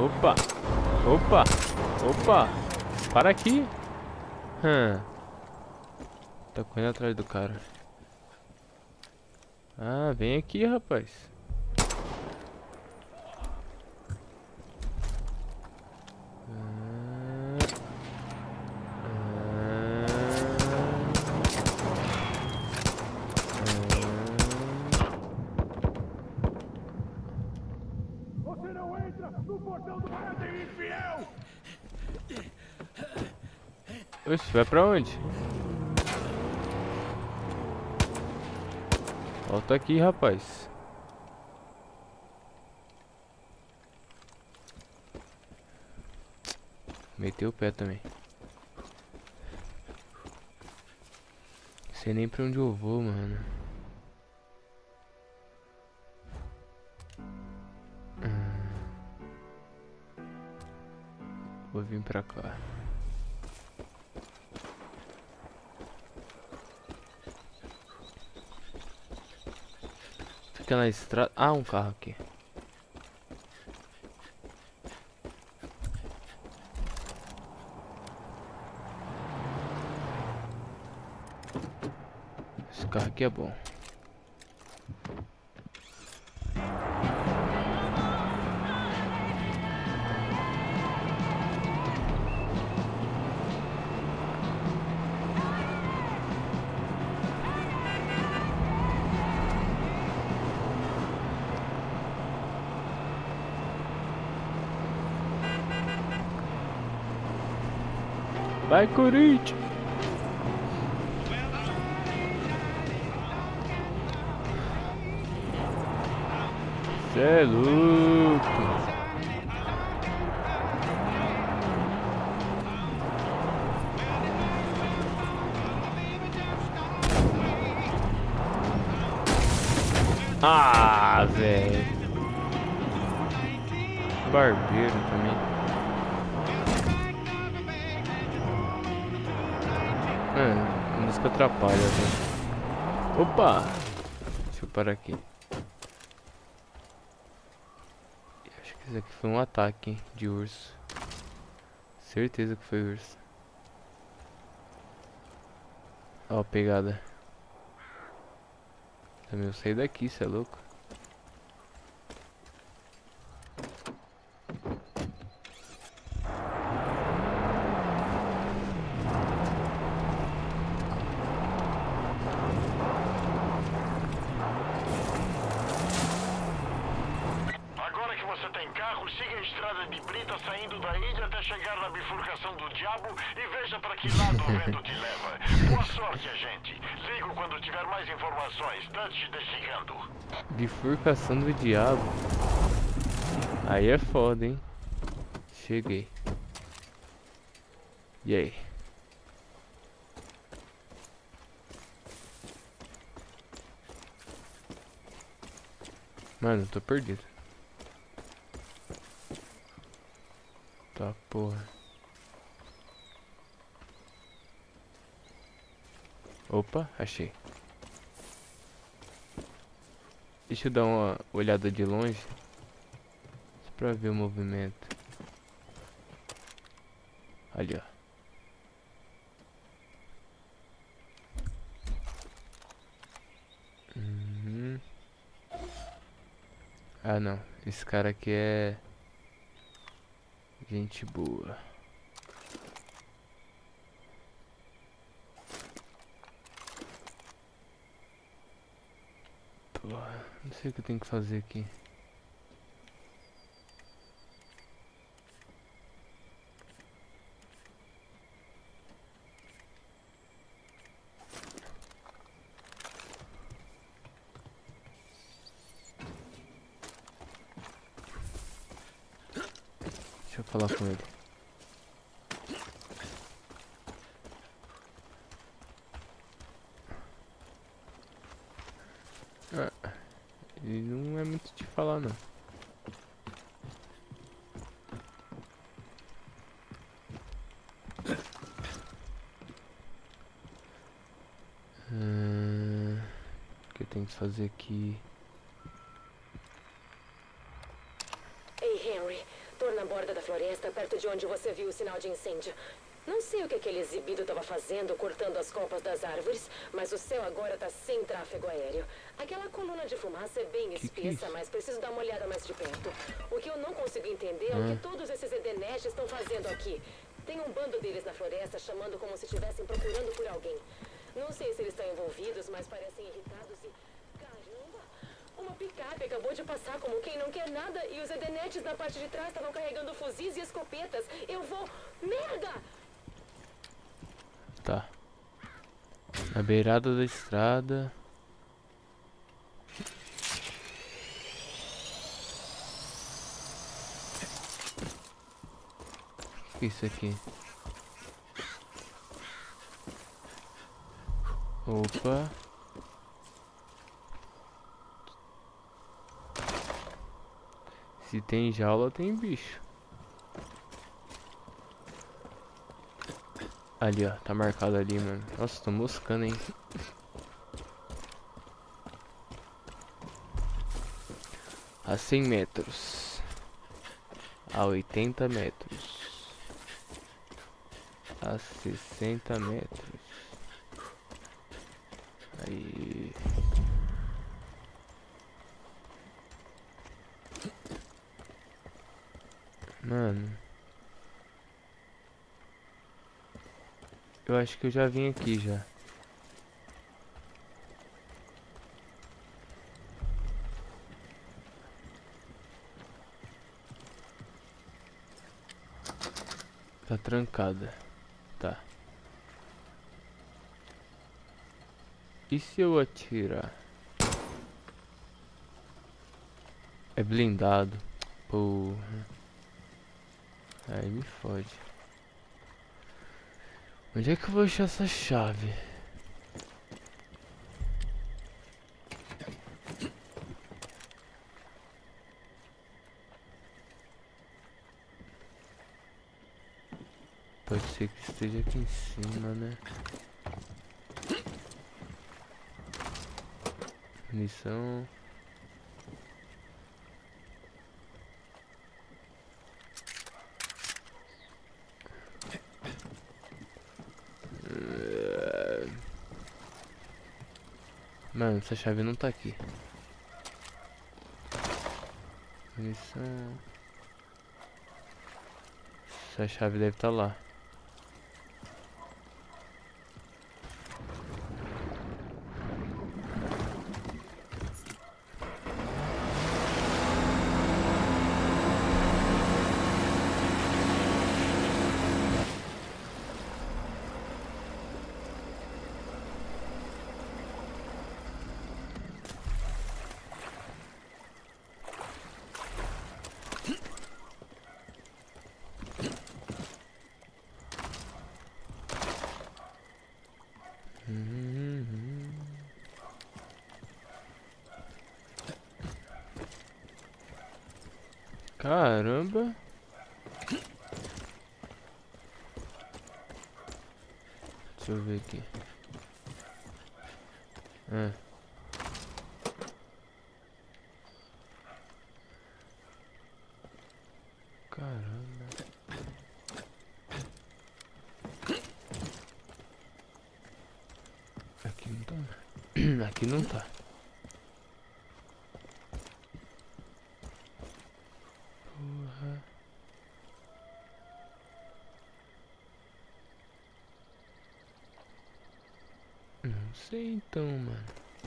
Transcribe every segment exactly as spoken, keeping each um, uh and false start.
Opa! Opa! Opa! Para aqui! Hum. Tá correndo atrás do cara. Ah, vem aqui, rapaz. Ah, ah, Você não entra no portão do Paraty, infiel! ah. Oxe, vai pra onde? Volta aqui, rapaz. Meteu o pé também. Sei nem pra onde eu vou, mano. Hum. Vou vir pra cá. Fica na estrada. Ah, um carro aqui. Esse carro aqui é bom. Vai, Corinthians! Cê é louco! Ah, velho! Barbeiro também. Ah, a música atrapalha, velho. Opa! Deixa eu parar aqui. Acho que isso aqui foi um ataque de urso. Certeza que foi urso. Ó a pegada. Também eu saí daqui, cê é louco. Agora que você tem carro, siga a estrada de brita saindo da ilha até chegar na bifurcação do diabo e veja para que lado o vento te leva. Boa sorte, agente. Ligo quando tiver mais informações. Dutch desligando. Bifurcação do diabo. Aí é foda, hein? Cheguei. E aí? Mano, eu tô perdido. Tá, porra. Opa, achei. Deixa eu dar uma olhada de longe. Só pra ver o movimento. Ali, ó. Uhum. Ah, não. Esse cara aqui é... gente boa. Porra, não sei o que eu tenho que fazer aqui. Deixa eu falar com ele. Ah, ele não é muito de falar, não. Hum, o que eu tenho que fazer aqui? Ei, Henry, torna a borda de onde você viu o sinal de incêndio. Não sei o que aquele exibido estava fazendo, cortando as copas das árvores, mas o céu agora tá sem tráfego aéreo. Aquela coluna de fumaça é bem Que que é espessa, isso? mas preciso dar uma olhada mais de perto. O que eu não consigo entender é o Ah. que todos esses Edenesh estão fazendo aqui. Tem um bando deles na floresta chamando como se estivessem procurando por alguém. Não sei se eles estão envolvidos, mas parecem irritados e... Caramba! Uma picape acabou de passar como quem não quer nada e os Edenetes na parte de trás estavam carregando fuzis e escopetas. Eu vou... Merda! Tá. Na beirada da estrada. O que é isso aqui? Opa. Se tem jaula, tem bicho. Ali, ó. Tá marcado ali, mano. Nossa, tô moscando, hein. A cem metros. A oitenta metros. A sessenta metros. Aí. Mano. Eu acho que eu já vim aqui já. Tá trancada. Tá. E se eu atirar? É blindado. Porra. Aí me fode. Onde é que eu vou achar essa chave? Pode ser que esteja aqui em cima, né? Munição. Mano, essa chave não tá aqui. Munição. Essa chave deve estar lá. Caramba. Deixa eu ver aqui. Ah. Caramba. Aqui não tá. Aqui não tá. Porra. Não sei então, mano.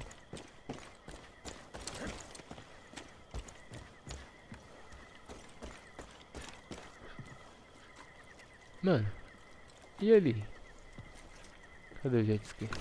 Mano, e ali? Cadê o jet ski?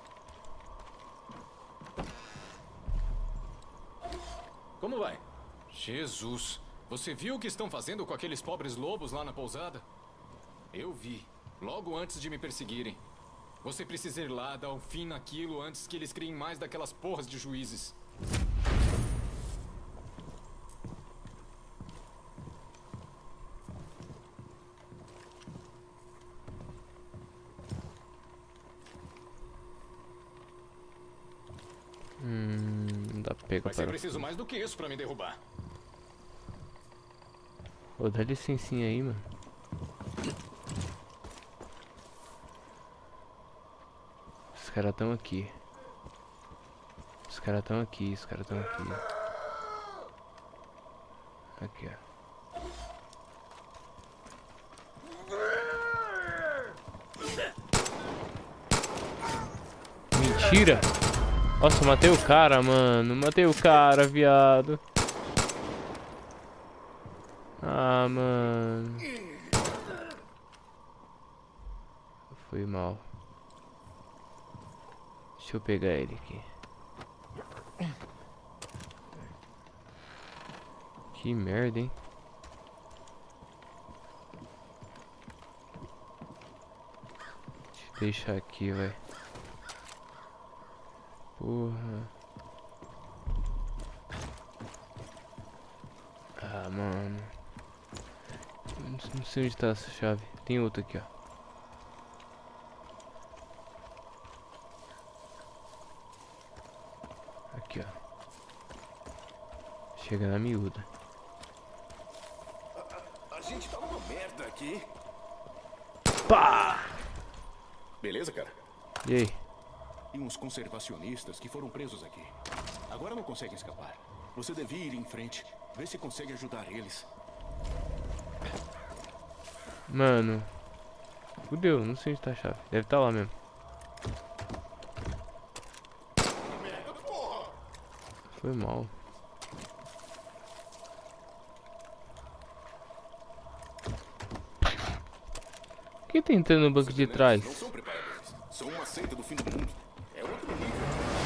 Como vai? Jesus, você viu o que estão fazendo com aqueles pobres lobos lá na pousada? Eu vi, logo antes de me perseguirem. Você precisa ir lá, dar um fim naquilo antes que eles criem mais daquelas porras de juízes. Hum, não dá pra pegar Vai ser para. preciso mais do que isso pra me derrubar. Ô, dá licencinha aí, mano. Os caras tão aqui. Os caras tão aqui, os caras tão aqui. Aqui, ó. Mentira! Nossa, matei o cara, mano. Matei o cara, viado. Ah, mano. Foi mal. Deixa eu pegar ele aqui. Que merda, hein? Deixa eu deixar aqui, vai. Porra. Ah, mano. Não sei onde tá essa chave. Tem outra aqui, ó. Aqui, ó. Chega na miúda. A, a gente tá numa merda aqui. Pá! Beleza, cara? E aí? E uns conservacionistas que foram presos aqui. Agora não conseguem escapar. Você devia ir em frente. Ver se consegue ajudar eles. Mano. Fudeu, não sei onde tá a chave. Deve estar lá mesmo. Foi mal. Quem tá entrando no banco de trás? Não são preparadores. São uma seita do fim do mundo. É outro nível.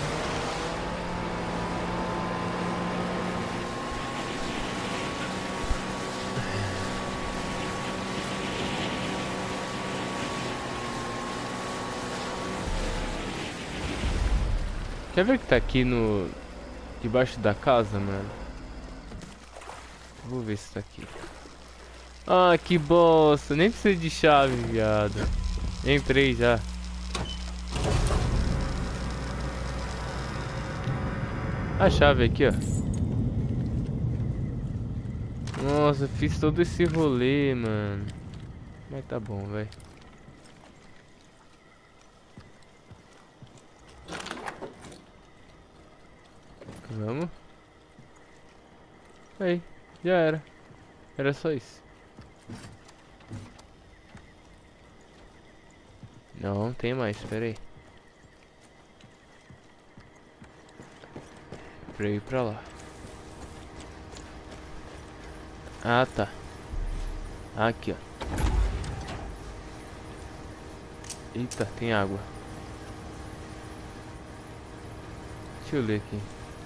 Quer ver que tá aqui no... debaixo da casa, mano? Vou ver se tá aqui. Ah, que bosta. Nem precisa de chave, viado. Entrei já. A chave aqui, ó. Nossa, fiz todo esse rolê, mano. Mas tá bom, velho. Vamos. Aí, já era. Era só isso. Não, tem mais, espera aí. Pra ir pra lá. Ah, tá. Aqui, ó. Eita, tem água. Deixa eu ler aqui.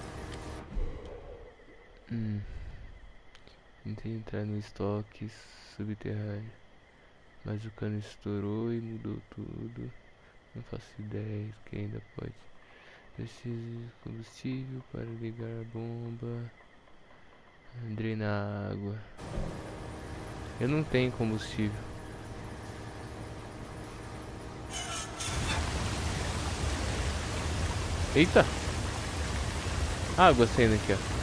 Hum. Tentei entrar no estoque subterrâneo, mas o cano estourou e mudou tudo. Não faço ideia que ainda pode. Preciso de combustível para ligar a bomba. Entrei na água. Eu não tenho combustível. Eita! Água saindo aqui, ó.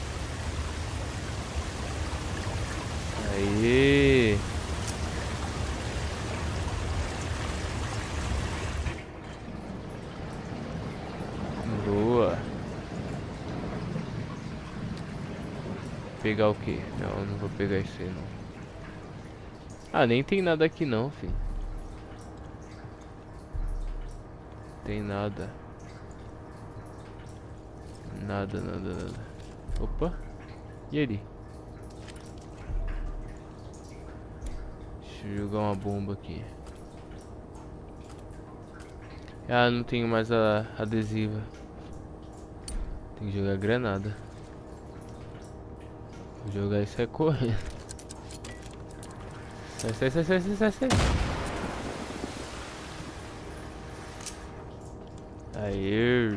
Aê! Boa! Pegar o que? Não, não vou pegar isso aí não. Ah, nem tem nada aqui não, filho. Tem nada. Nada, nada, nada. Opa! E ali? Deixa eu jogar uma bomba aqui. Ah, não tenho mais a adesiva. Tem que jogar granada. Vou jogar isso é correndo. Sai, sai, sai, sai, sai, sai, sai. Aê.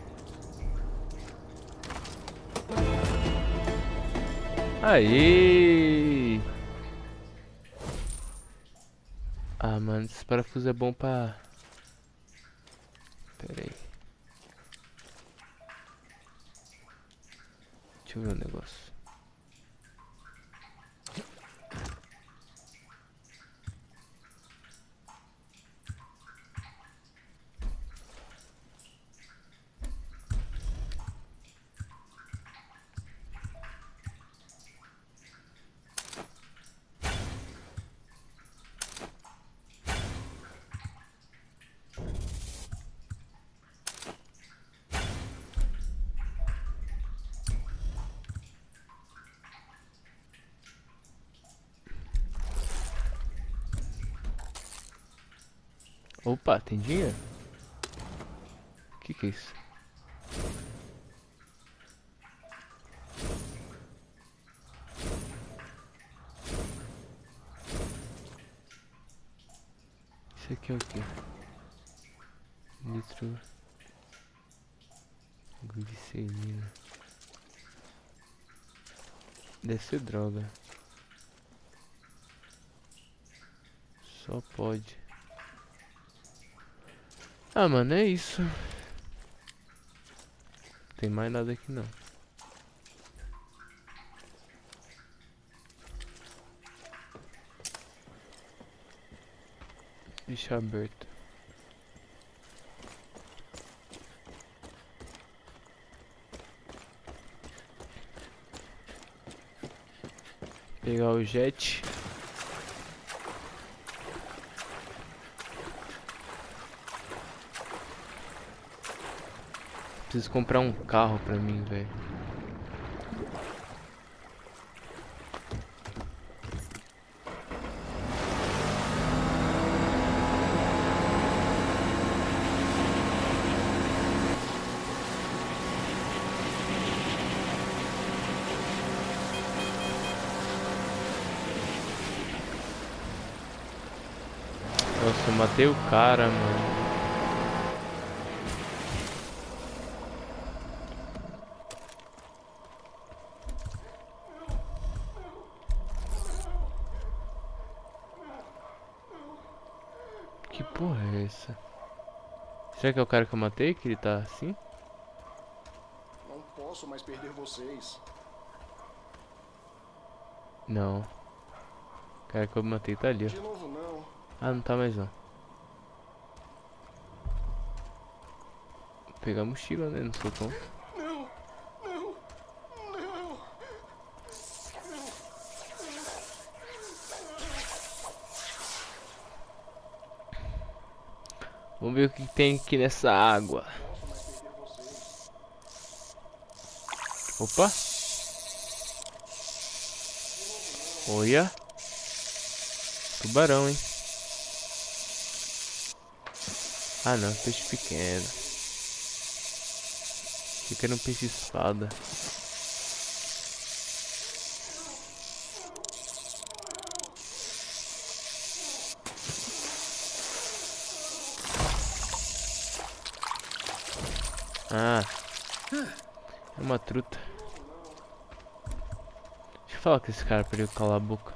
Aê. Ah, mano, esse parafuso é bom pra... Pera aí. Deixa eu ver um negócio. Opa, tem dinheiro? O que que é isso? Isso aqui é o que? Nitro... Glicerina... Deve ser droga. Só pode. Ah, mano, é isso. Tem mais nada aqui não. Deixa aberto. Pegar o jet. Preciso comprar um carro pra mim, velho. Nossa, eu matei o cara, mano. Que porra é essa? Será que é o cara que eu matei que ele tá assim? Não posso mais perder vocês. Não. O cara que eu matei tá ali, ó. De novo não. Ah, não tá mais não. Vou pegar a mochila, né? Não sou tão... Não, não, não. Vamos ver o que tem aqui nessa água. Opa. Olha. Tubarão, hein? Ah não, peixe pequeno. Achei que era um peixe espada. Ah, é uma truta. Deixa eu falar com esse cara pra ele calar a boca.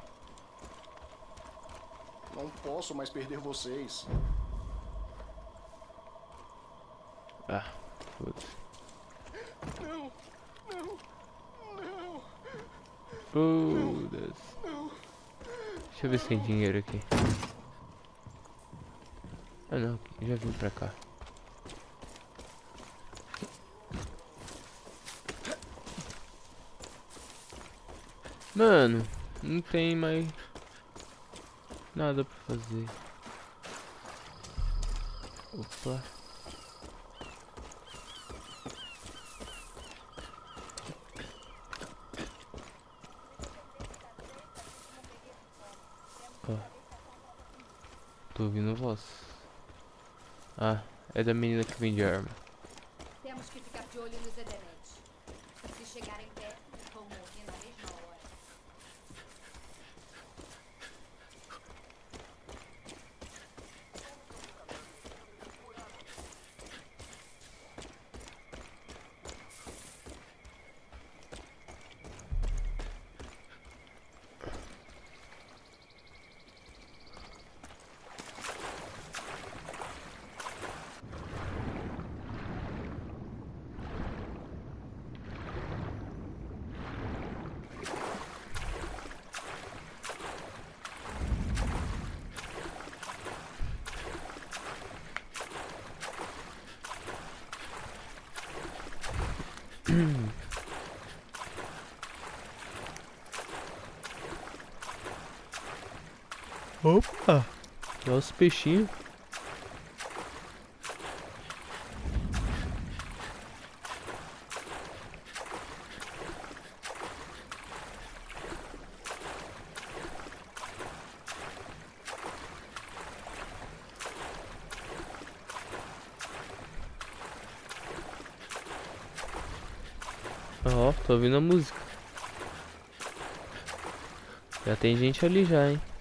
Não posso mais perder vocês. Ah, foda-se. Não, não, não. Foda-se. Deixa eu ver se tem dinheiro aqui. Ah não, já vim pra cá. Mano, não tem mais nada pra fazer. Opa. Ó. Tô ouvindo voz. Ah, é da menina que vende arma. Temos que ficar de olho nos edenetes. Se chegarem perto, vão morrer na mesma hora. Opa! Olha os peixinhos. Ó, tô ouvindo a música. Já tem gente ali já, hein?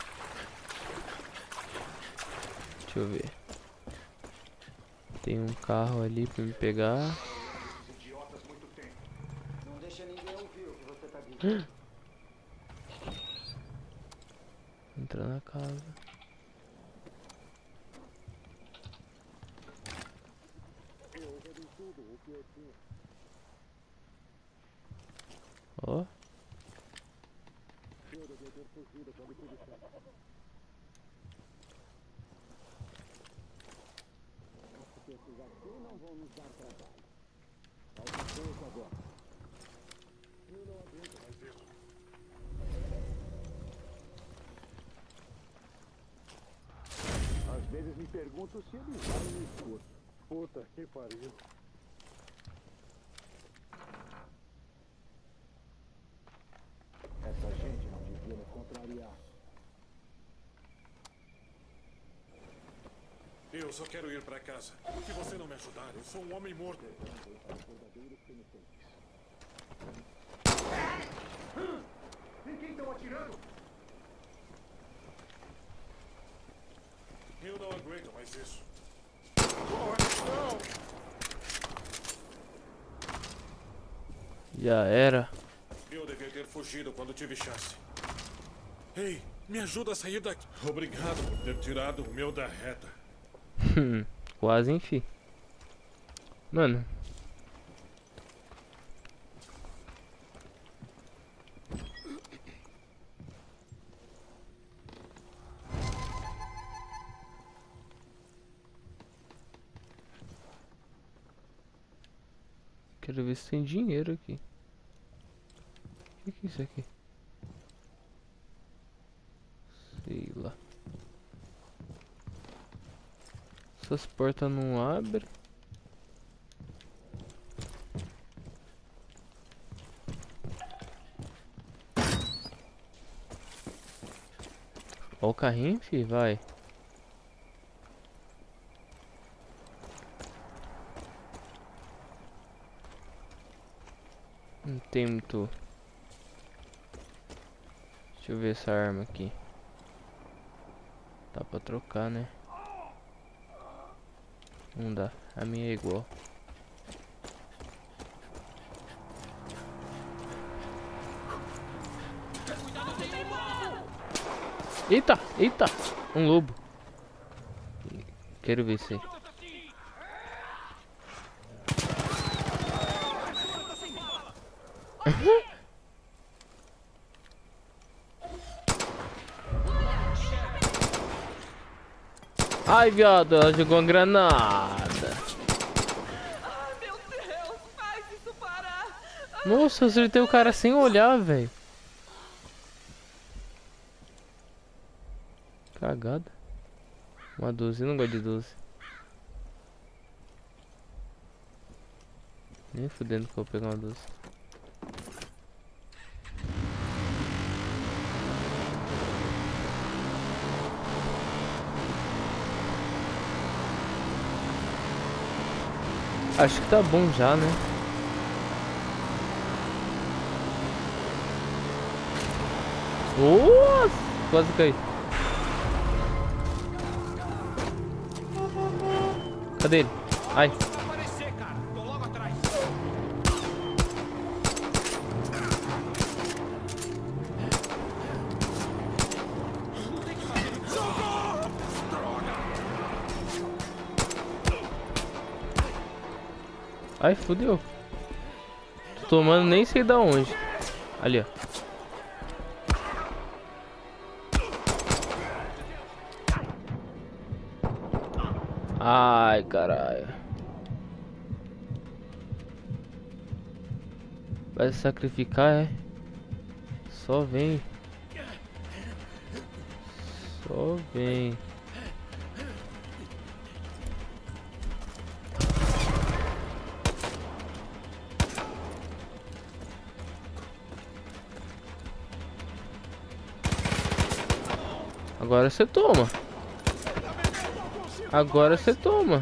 Deixa eu ver. Tem um carro ali pra me pegar. Não deixa ninguém ouvir o que você tá dizendo. Entra na casa. Ó. Às vezes me pergunto se eles vão no escuro. Puta que pariu. Essa gente não devia me contrariar. Eu só quero ir pra casa. Se você não me ajudar, eu sou um homem morto. Em quem estão atirando? Eu não aguento mais isso. Já era. Eu devia ter fugido quando tive chance. Ei, me ajuda a sair daqui. Obrigado por ter tirado o meu da reta. Hum, quase enfim. Mano. Quero ver se tem dinheiro aqui. O que, que é isso aqui? Sei lá. Essas portas não abrem. Ó o carrinho, fi, vai. Não tem muito. Deixa eu ver essa arma aqui. Dá pra trocar, né? Não dá, a minha é igual. Eita, eita, um lobo. Quero ver isso aí. Ai, viado, ela jogou uma granada. Ai, meu Deus, faz isso parar. Nossa, eu acertei o cara sem olhar, velho. Cagada. Uma doze, eu não gosto de doze. Nem fudendo que eu vou pegar uma doze. Acho que tá bom já, né? Nossa, quase caí. Cadê ele? Ai. Aparecer, cara. Tô logo atrás. Ai, fudeu. Tô tomando nem sei da onde. Ali, ó. Ai, caralho. Vai se sacrificar, é? Só vem. Só vem. Agora você toma. Agora você toma.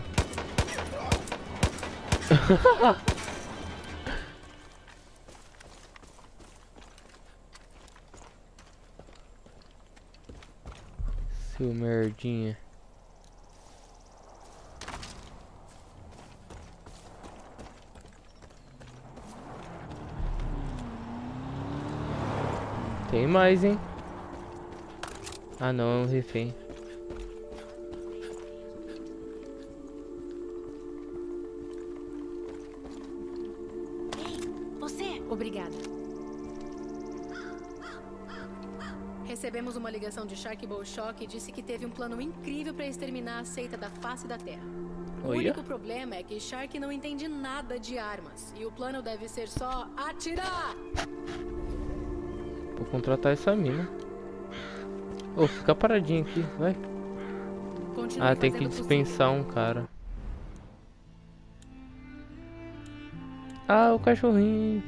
Seu merdinha. Tem mais, hein? Ah não, é um refém. Ei, você! Obrigada. Recebemos uma ligação de Shark Shock e disse que teve um plano incrível para exterminar a seita da face da Terra. O Olha. único problema é que Shark não entende nada de armas. E o plano deve ser só atirar! Vou contratar essa mina. Ô, oh, fica paradinho aqui, vai. Continue Ah, tem que fazendo o dispensar um cara. Ah, o cachorrinho.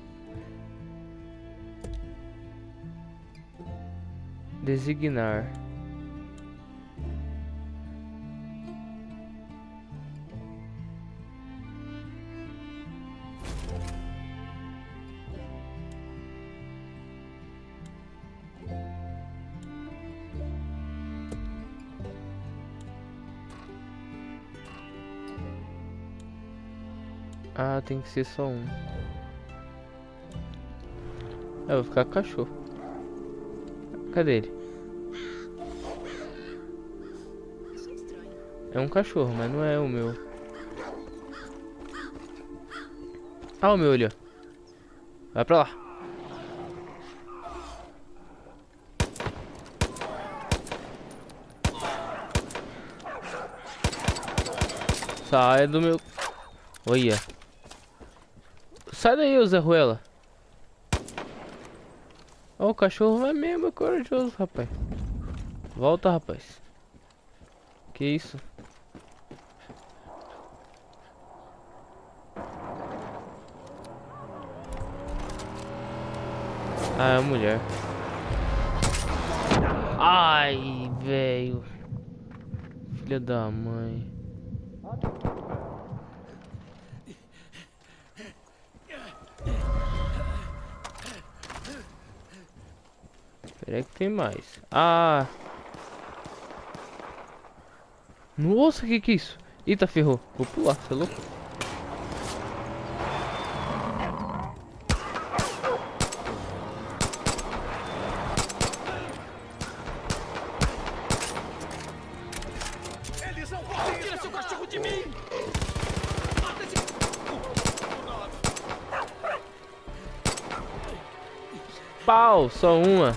Designar. Ah, tem que ser só um. Eu vou ficar com o cachorro. Cadê ele? Isso é estranho. É um cachorro, mas não é o meu. Ah, o meu ali, ó. Vai pra lá. Sai do meu... Olha. Sai daí, ô Zé Ruela. Ó, o cachorro vai mesmo, é corajoso, rapaz. Volta, rapaz. Que isso? Ah, é a mulher. Ai, velho. Filha da mãe. Peraí que tem mais. Ah! Nossa, que que é isso? Eita, ferrou. Vou pular, você é louco? Eles não podem tirar seu cachorro de mim! Mata esse... Pau, só uma.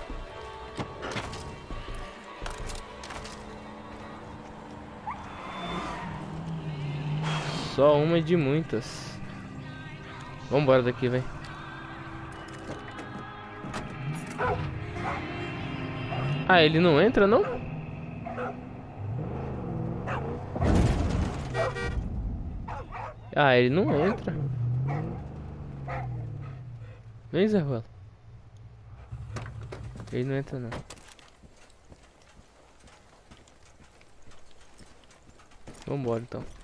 Só uma de muitas. Vambora daqui, velho. Ah, ele não entra, não? Ah, ele não entra. Vem, Zé Ruela. Ele não entra, não. Vambora, então.